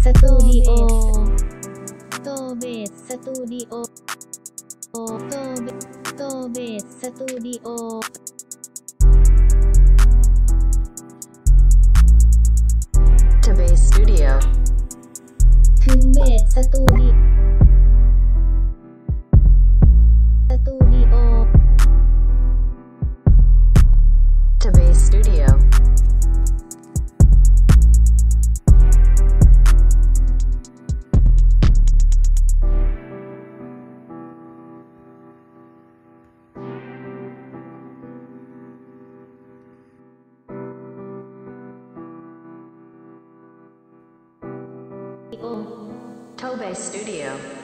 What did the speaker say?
สตูดิโอโตเบสสตูดิโอโตเบสสตูดิโอ To Bass Studio ถึงเบสสตูดิโอ To Bass Studio To Bass Studio